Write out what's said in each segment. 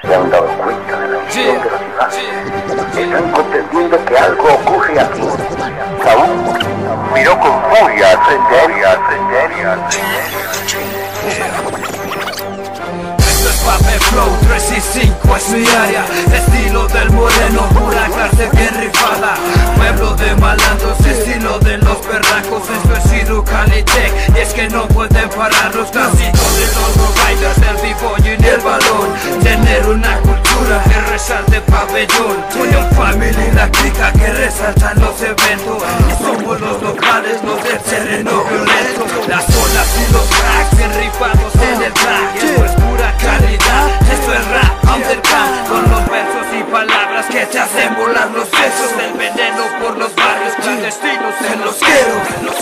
¿Se han dado cuenta de la visión de la ciudad? ¿Están comprendiendo que algo ocurre aquí? Saúl miró con furia al frente. Esto es Pape Flow, 3 y 5 es mi área. Estilo del moreno, pura clase bien rifada. Pueblo de malandros, estilo de los perracos. Esto es Siru Calitec, y es que no pueden parar los clásicos de los riders, el b-boy y el balón. Tener una cultura que resalte pabellón. Unión Family, la clica que resaltan los eventos. Y somos los locales, los del terreno violento. Las olas y los cracks bien rifados en el track. Esto es pura calidad, esto es rap underground, con los versos y palabras que te hacen volar los sesos. Del veneno por los barrios clandestinos en los quiero.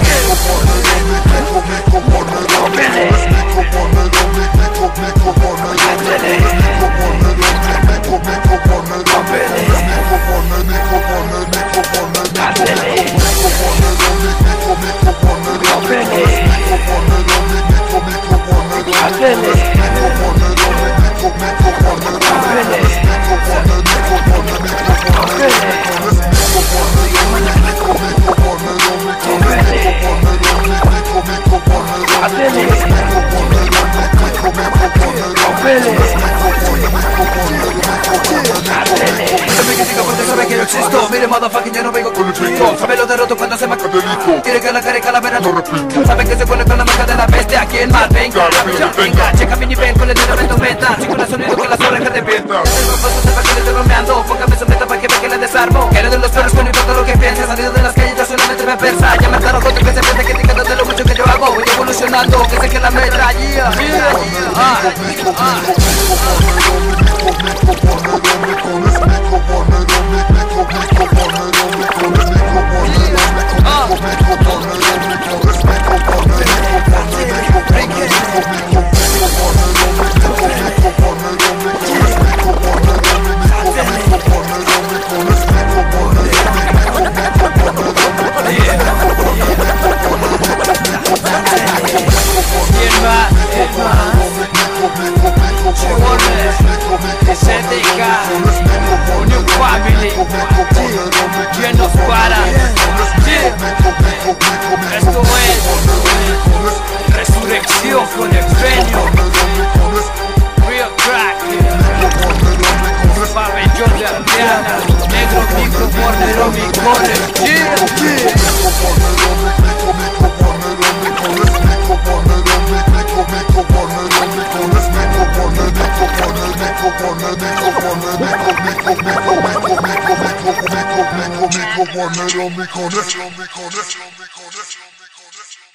Mire, motherfucking, yo no vengo con el chico. Sabe lo derroto cuando se me quiere que la cara y calavera no repito. Saben que se pone con la marca de la bestia. Aquí el mal, venga, venga. Checa mi nivel con el dedo de 90. Chico la sonido con las orejas de viento. El baboso sepa que le estoy bromeando. Póngame su meta para que vea que le desarmo. Quiero de los perros con importa lo que piensa. Salido de las calles yo solamente me pensa. Ya me claro con que se piensa criticando de lo mucho que yo hago. Voy evolucionando, que sé que la meta. Unión Family, ¿quién nos para? Esto es Resurrección con Expenio, Real Crack, Pabellón de Arteana, Negro Micro, Bornero, Micones. Micro,